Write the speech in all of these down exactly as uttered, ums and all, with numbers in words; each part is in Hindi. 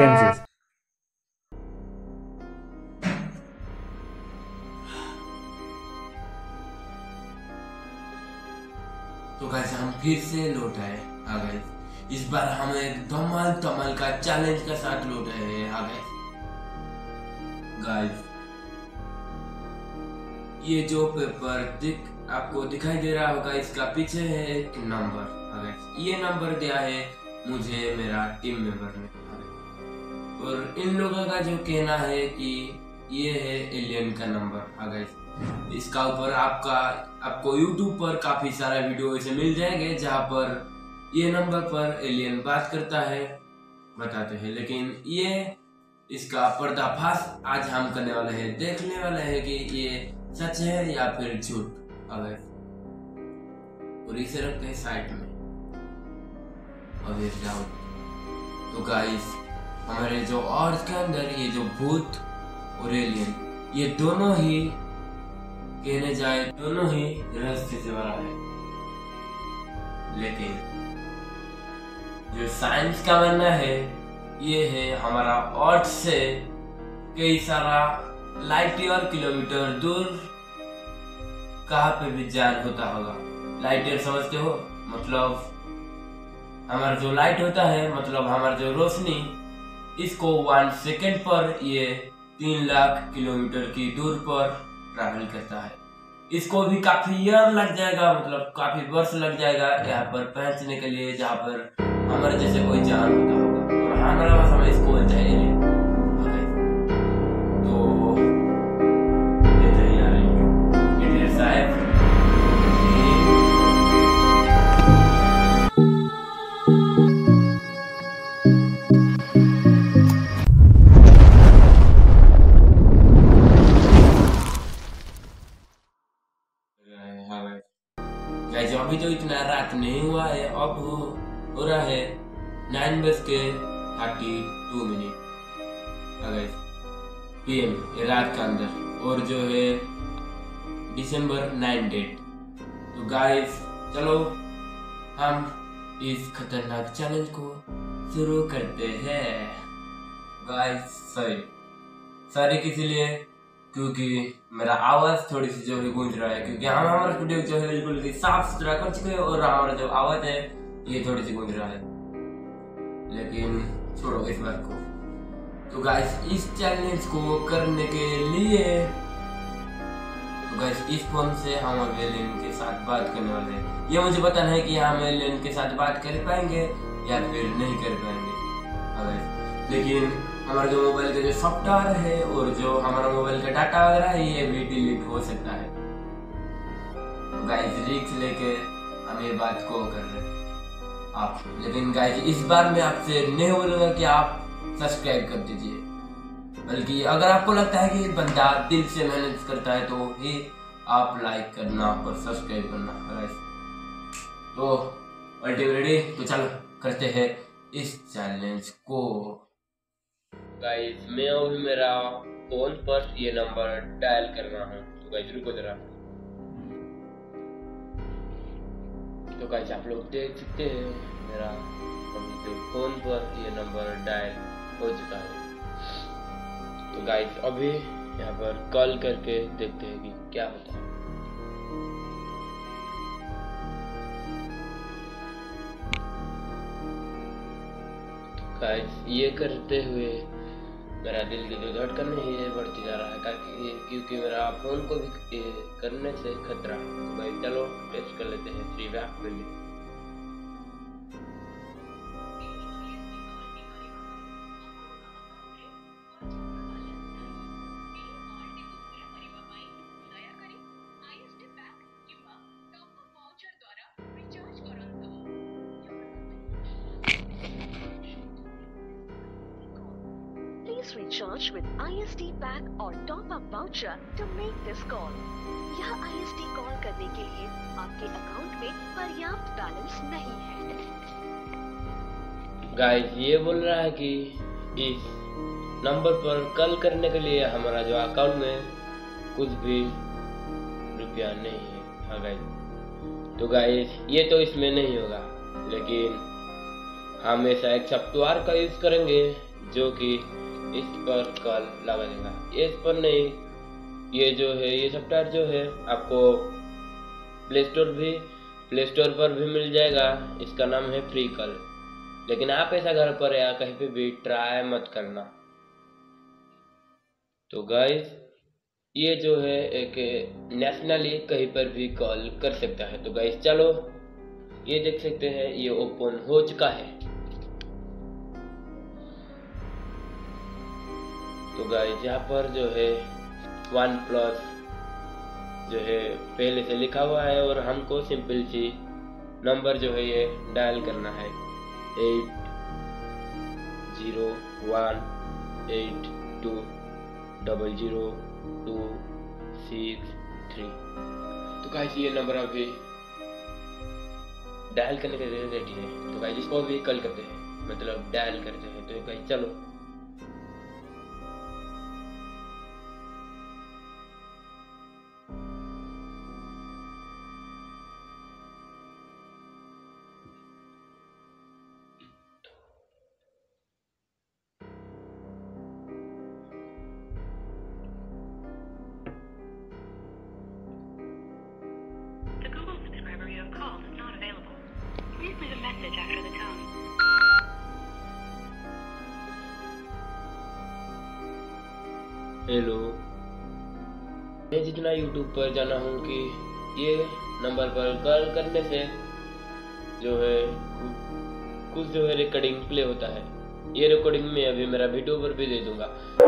सेम चीज। तो गाइस हम फिर से लौट आए आ गए। इस बार हम एक धमाल धमाल का चैलेंज के साथ लौट आए हैं आ गए। गाइस ये जो पेपर दिख आपको दिखाई दे रहा होगा, इसका पीछे है एक नंबर आ गए। ये नंबर दिया है मुझे मेरा टीम मेंबर ने, और इन लोगों का जो कहना है कि ये है एलियन का नंबर आ गए। इसका ऊपर आपका आपको यूट्यूब पर काफी सारा वीडियो ऐसे मिल जाएंगे जहाँ पर ये नंबर पर एलियन बात करता है, बताते हैं। लेकिन ये इसका पर्दाफाश आज हम करने वाले हैं, देखने वाले हैं कि ये सच है या फिर झूठ। अगर और इसे रखते हैं साइड में और ये जाओ। तो गाइस हमारे जो अर्थ के अंदर ये जो भूत और एलियन ये दोनों ही कहने जाए दोनों ही रहस्य से भरा है। लेकिन जो साइंस का मानना है ये है हमारा अर्थ से कई सारा लाइट ईयर किलोमीटर दूर कहाँ पे भी जान होता होगा। लाइट ईयर समझते हो? मतलब हमारा जो लाइट होता है, मतलब हमारा जो रोशनी, इसको वन सेकेंड पर ये तीन लाख किलोमीटर की दूर पर ट्रैवल करता है। इसको भी काफी ईयर लग जाएगा, मतलब काफी वर्ष लग जाएगा यहाँ पर पहुंचने के लिए, जहाँ पर हमारे जैसे कोई जान होता होगा। और हमारा भाषा में इसको बोलते हैं एलियन। तो ये तैयार है साहब। अभी तो इतना रात नहीं हुआ है, अब हो रहा है नाइन बज के thirty two minute P M रात के अंदर, और जो है दिसंबर नाइन डेट। तो गाइस चलो हम इस खतरनाक चैलेंज को शुरू करते हैं। गाइस सॉरी सॉरी किसी लिए, क्योंकि मेरा आवाज थोड़ी सी जो है गूंज रहा है, क्योंकि हम हमारा स्टूडियो जो है बिल्कुल साफ सुथरा कर चुके हैं और हमारा जो आवाज है ये थोड़ी सी गूंज रहा है। लेकिन छोड़ो इस बात को। तो गाइस इस चैलेंज को करने के लिए तो गाइस इस फोन से हम एलियन के साथ बात करने वाले हैं। ये मुझे पता नहीं कि हम एलियन के साथ बात कर पाएंगे या फिर नहीं कर पाएंगे, लेकिन हमारा जो मोबाइल का जो सॉफ्टवेयर है और जो हमारा मोबाइल का डाटा वगैरह है ये भी डिलीट हो सकता है। तो गाइस रिस्क लेके हम ये बात को कर रहे हैं आप। लेकिन गाइस इस बार मैं आपसे नहीं बोलूंगा कि आप सब्सक्राइब कर दीजिए, बल्कि अगर आपको लगता है कि बंदा दिल से मेहनत करता है तो ही आप लाइक करना और सब्सक्राइब करना गाइस। तो अल्टीमेटली तो चलो करते हैं इस चैलेंज को। गाइस मैं अभी मेरा फोन पर ये नंबर डायल कर रहा हूँ। तो गाइस रुको जरा। तो गाइस आप लोग देख सकते हैं मेरा अभी जो फोन पर ये नंबर डायल हो चुका है। तो गाइस अभी यहाँ पर कॉल करके देखते हैं कि क्या होता है। गाइस ये करते हुए मेरा दिल की जो धड़कन है ये बढ़ती जा रहा है, क्योंकि मेरा फोन को भी करने से खतरा है। तो भाई चलो टेस्ट कर लेते हैं थ्री बैक के लिए। Please recharge with I S D pack और top up voucher to make this call. यह I S D कॉल करने के लिए आपके अकाउंट में पर्याप्त बैलेंस नहीं है। गाइस ये बोल रहा है कि इस नंबर पर कॉल करने के लिए हमारा जो अकाउंट में कुछ भी रुपया नहीं है। हाँ गाइस तो गाइस ये तो इसमें नहीं होगा, लेकिन हम ऐसा एक सॉफ्टवेयर का यूज करेंगे जो कि इस पर कॉल लगा देगा। इस पर नहीं, ये जो है ये सॉफ्टवेयर जो है आपको प्ले स्टोर भी प्ले स्टोर पर भी मिल जाएगा। इसका नाम है फ्री कॉल। लेकिन आप ऐसा घर पर या कहीं पे भी ट्राई मत करना। तो गाइस ये जो है एक नेशनली कहीं पर भी कॉल कर सकता है। तो गाइस चलो ये देख सकते हैं ये ओपन हो चुका है। तो गाइस यहाँ पर जो है वन प्लस जो है पहले से लिखा हुआ है और हमको सिंपल सी नंबर जो है ये डायल करना है eight zero one eight two double zero two six three. तो गाइस ये नंबर अभी डायल करने के लिए रेडी है। तो गाइस इसको भी कॉल करते हैं, मतलब डायल करते हैं। तो गाइस चलो हेलो। मैं जितना यूट्यूब पर जाना हूँ कि ये नंबर पर कॉल करने से जो है कुछ जो है रिकॉर्डिंग प्ले होता है। ये रिकॉर्डिंग में अभी मेरा वीडियो पर भी दे दूंगा।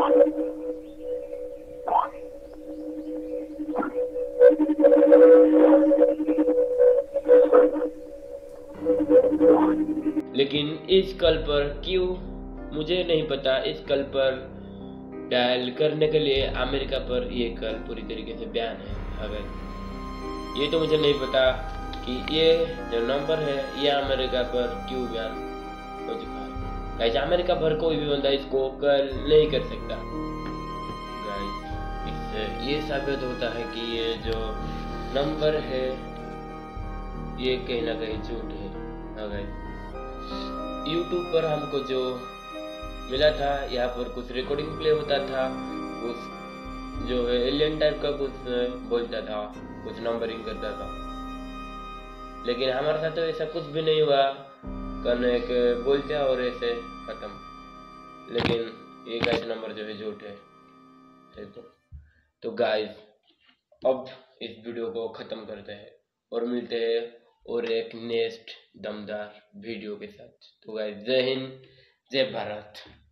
लेकिन इस कॉल पर क्यों मुझे नहीं पता। इस कॉल पर डायल करने के लिए अमेरिका पर ये कॉल पूरी तरीके से बैन है। अगर ये तो मुझे नहीं पता कि ये जो नंबर है ये अमेरिका पर क्यों बैन हो चुका है। गाइस अमेरिका भर कोई भी बंदा इसको कॉल नहीं कर सकता। गाइस इससे ये साबित होता है कि ये जो नंबर है ये कहीं ना कहीं झूठ है। हाँ गाइस यूट्यूब पर हमको जो मिला था यहाँ पर कुछ रिकॉर्डिंग प्ले होता था, कुछ जो है एलियन टाइप का कुछ बोलता था, कुछ नंबरिंग करता था। लेकिन हमारे साथ तो ऐसा कुछ भी नहीं हुआ। कन एक बोलता और ऐसे खत्म। लेकिन ये गाइस नंबर जो है झूठ है। देखो तो गाइस अब इस वीडियो को खत्म करते हैं और मिलते हैं और एक नेक्स्ट दमदार वीडियो के साथ। तो गाइस जय हिंद जय भारत।